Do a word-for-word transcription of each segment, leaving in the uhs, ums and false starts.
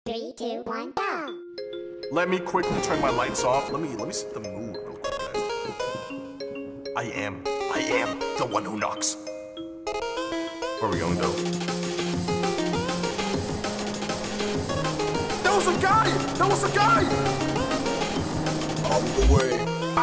Three, two, one, go. Let me quickly turn my lights off. Let me let me set the mood real quick, guys. I am, I am the one who knocks. Where are we going though? That was a guy! That was a guy! Out of the way.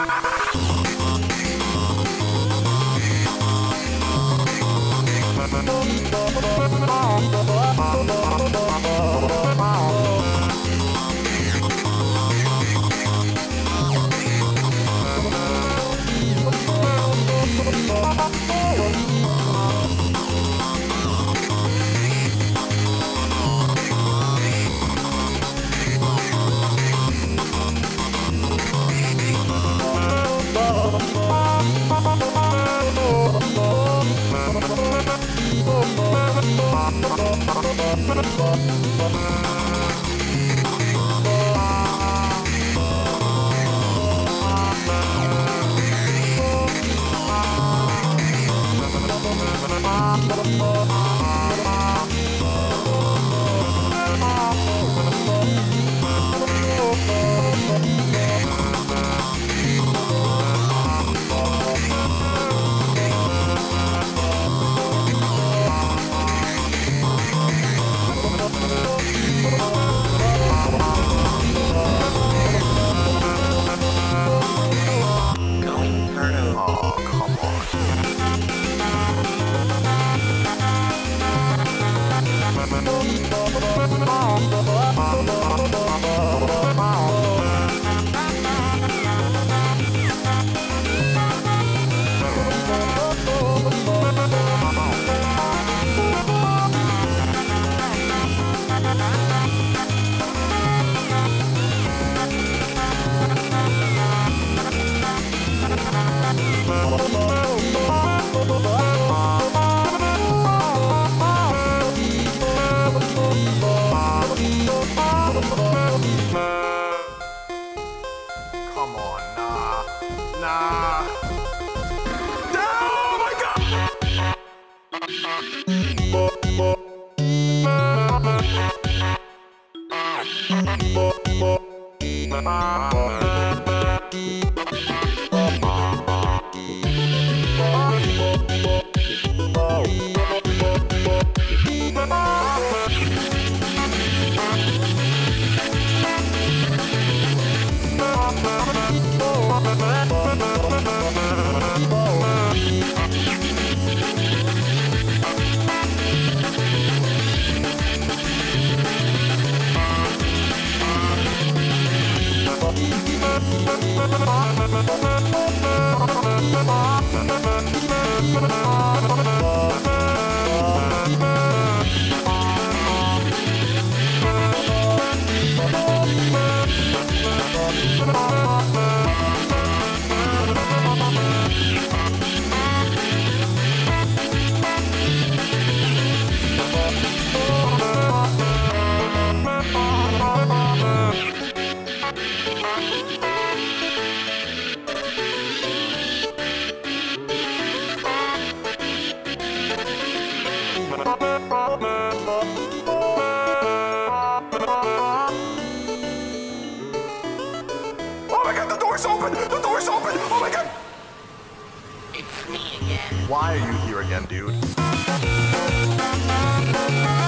Come on, nah, nah. Oh my God! Why are you here again, dude?